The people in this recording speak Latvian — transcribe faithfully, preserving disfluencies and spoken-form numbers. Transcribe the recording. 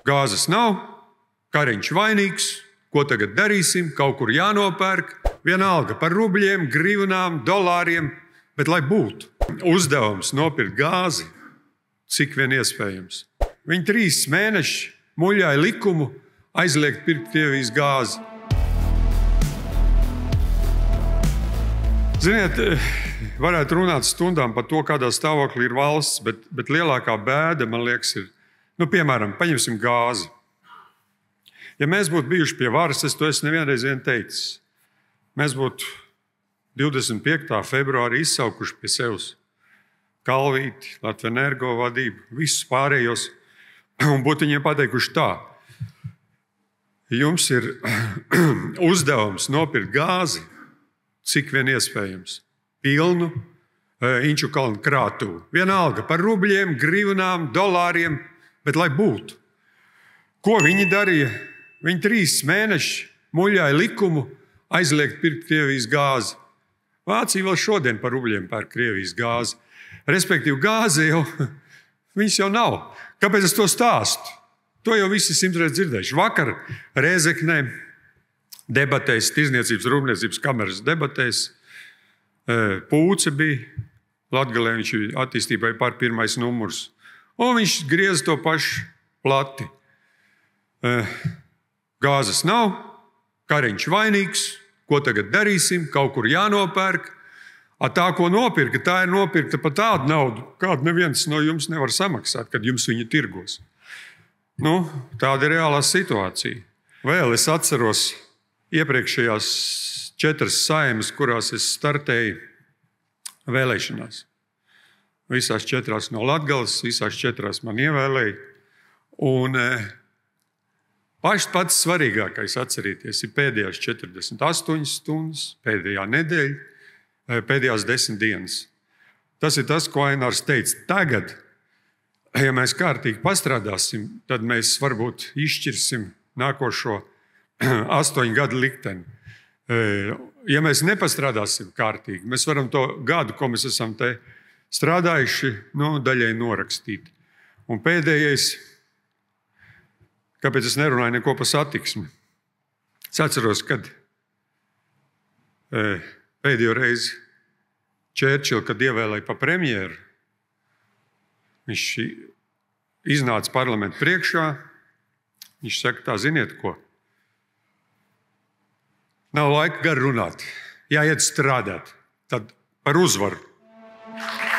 Gāzes nav, kariņš vainīgs, ko tagad darīsim, kaut kur jānopērk, vienalga par rubļiem, grivnām, dolāriem, bet lai būtu. Uzdevums nopirkt gāzi, cik vien iespējams. Viņi trīs mēneši muļāja likumu aizliegt pirkt Krievijas gāzi. Ziniet, varētu runāt stundām par to, kādā stāvoklī ir valsts, bet, bet lielākā bēda, man liekas, ir, nu, piemēram, paņemsim gāzi. Ja mēs būtu bijuši pie varas, es to esmu nevienreiz vien teicis, mēs būtu divdesmit piektā februārī izsaukuši pie sevis Kalvīti, Latvenergo vadību, visus pārējos, un būtu viņiem pateikuši tā. Jums ir uzdevums nopirkt gāzi, cik vien iespējams, pilnu Inču kalnu krātuvu. Vienalga par rubļiem, grivnām, dolāriem, bet lai būtu. Ko viņi darīja? Viņi trīs mēneši muļāja likumu aizliegt pirkt Krievijas gāzi. Vācija vēl šodien par rubļiem pērk Krievijas gāzi. Respektīvi, gāze jau, viņas jau nav. Kāpēc es to stāstu? To jau visi simtreiz dzirdējuši. Vakar Rēzeknē debatēs, Tirzniecības rūpniecības kameras debatēs, Pūce bija, Latgalē viņš attīstībai par pirmais numurs. Un viņš griez to pašu plati. Gāzes nav, kariņš vainīgs, ko tagad darīsim, kaut kur jānopērk. A tā, ko nopirka, tā ir nopirkta par tādu naudu, kādu neviens no jums nevar samaksāt, kad jums viņa tirgos. Nu, tāda ir reālā situācija. Vēl es atceros iepriekšējās četras saimas, kurās es startēju vēlēšanās. Visās četrās no Latgales, visās četrās man ievēlēja. Un pašs pats svarīgākais atcerieties ir pēdējās četrdesmit astoņas stundas, pēdējā nedēļa, pēdējās desmit dienas. Tas ir tas, ko Ainārs teica. Tagad, ja mēs kārtīgi pastrādāsim, tad mēs varbūt izšķirsim nākošo astoņu gadu likteni. Ja mēs nepastrādāsim kārtīgi, mēs varam to gadu, ko mēs esam te strādājuši, nu, daļai norakstīt. Un pēdējais, kāpēc es nerunāju neko par satiksmi? Es atceros, kad pēdējo reizi Čērčilu, kad ievēlēja pa premjeru, viņš iznāca parlamentu priekšā, viņš saka, tā ziniet ko? Nav laika gar runāt, jāiet strādāt, tad par uzvaru.